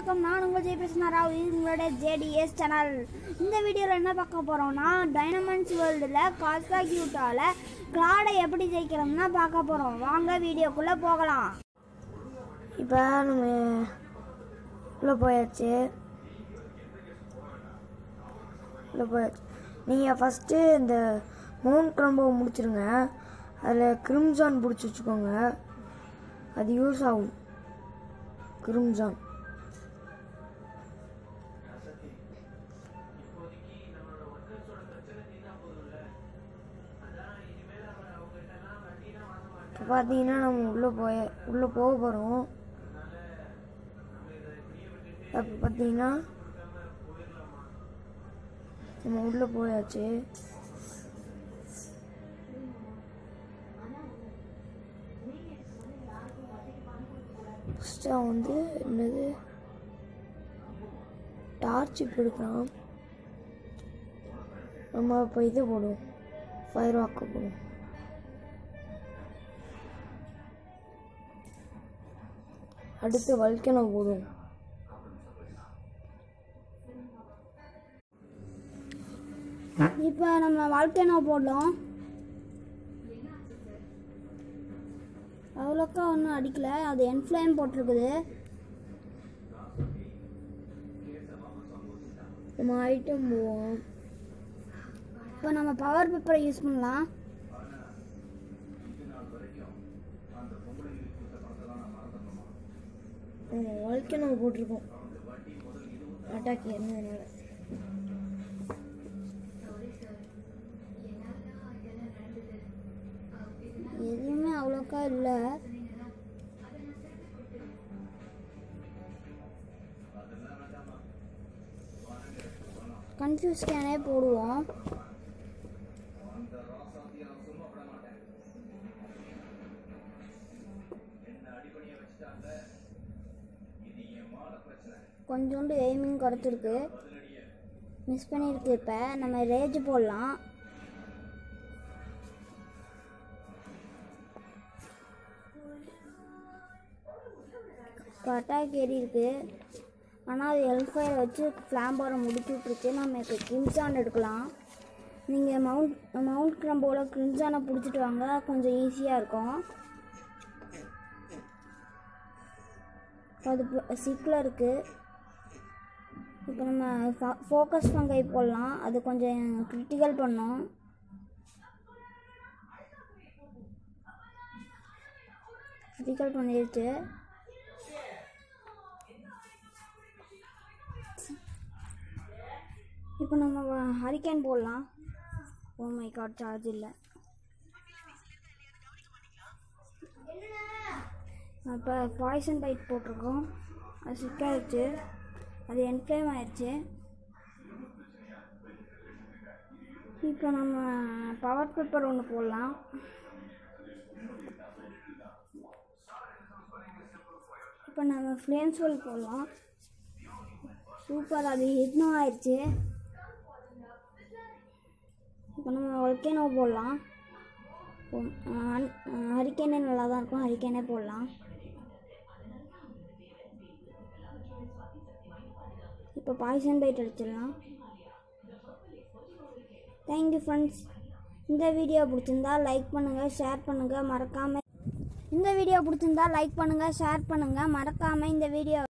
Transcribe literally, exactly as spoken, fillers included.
வணக்கம். நான் உங்கள் ஜெய் பேசுனா ராவ். இது உங்களோட ஜேடிஎஸ் சேனல். இந்த வீடியோவில் என்ன பார்க்க போகிறோம்னா, டைனமண்ட்ஸ் வேர்ல்டில் காஸ்கா கியூட்டாவில் கிளாடை எப்படி ஜெயிக்கிறோம்னா பார்க்க போகிறோம். வாங்க வீடியோக்குள்ளே போகலாம். இப்போ நம்ம உள்ளே போயாச்சு உள்ளே போயாச்சு நீங்கள் ஃபஸ்ட்டு இந்த மவுண்ட் க்ரம்போ முடிச்சிருங்க. அதில் கிரிம்சான் பிடிச்சி வச்சுக்கோங்க, அது யூஸ் ஆகும். கிரிம்சான் இப்போ பார்த்தீங்கன்னா நம்ம உள்ளே போய உள்ளே போக போகிறோம். அப்போ பார்த்தீங்கன்னா நம்ம உள்ளே போயாச்சு. ஃபஸ்ட்டாக வந்து என்னது டார்ச் இப்போ எடுக்கலாம். நம்ம இப்போ இது போடுவோம், ஃபயர் வாக்க போடுவோம். அடுத்து வல்கனோ போடுவோம். இப்போ நம்ம வால்கனோ போடலாம். அவ்வளோக்கா ஒன்றும் அடிக்கல, அது என்ஃப்ளேம் போட்டிருக்குது. நம்ம ஐட்டம் போவோம். இப்போ நம்ம பவர் பேப்பரை யூஸ் பண்ணலாம். வல்கனோ போட்டிருக்கோம் அட்டாக் இருந்ததுனால. எதுவுமே அவ்வளோக்கா இல்லை. கன்ஃபியூஸ் கேனே போடுவோம். கொஞ்சோண்டு எய்மிங் குறைச்சிருக்கு, மிஸ் பண்ணியிருக்கு. இப்போ நம்ம ரேஜ் போடலாம். இப்போ அட்டாக் ஏறி இருக்கு, ஆனால் அது எல்ஃபயர் வச்சு ஃப்ளாம்பரை முடிச்சு விட்ருச்சு. நம்ம இப்போ கிரிம்சான் எடுக்கலாம். நீங்கள் மவுண்ட் மவுண்ட் க்ரம்போவில் கிரிம்சானை பிடிச்சிட்டு வாங்க, கொஞ்சம் ஈஸியாக இருக்கும். அது சிக்கில் இருக்குது. இப்போ நம்ம ஃபோக்கஸ் ஃபங்கை போடலாம், அது கொஞ்சம் கிரிட்டிக்கல் பண்ணோம். கிரிட்டிக்கல் பண்ணிடுச்சு. இப்போ நம்ம ஹரிக்கேன் போடலாம். ஓ மை காட், சார்ஜ் இல்லை. இப்போ பாய்சன் பைட் போட்டிருக்கோம், அது சிக்காயிடுச்சு, அது என்ஃப்ளேம் ஆயிடுச்சு. இப்போ நம்ம பவர் பேப்பர் ஒன்று போடலாம். இப்போ நம்ம ஃப்ளேம் சோல் போடலாம். சூப்பர், அது ஹிட்னும் ஆயிடுச்சு. இப்போ நம்ம வல்கனோ போடலாம். ஹரிக்கேனே நல்லா தான் இருக்கும், ஹரிக்கேனே போடலாம். இப்போ பாய்சன் பைட் அடிச்சிடலாம். Thank you friends. இந்த வீடியோ பிடிச்சிருந்தா லைக் பண்ணுங்கள், ஷேர் பண்ணுங்கள், மறக்காமல் இந்த வீடியோ பிடிச்சிருந்தா லைக் பண்ணுங்கள், ஷேர் பண்ணுங்கள், மறக்காமல் இந்த வீடியோ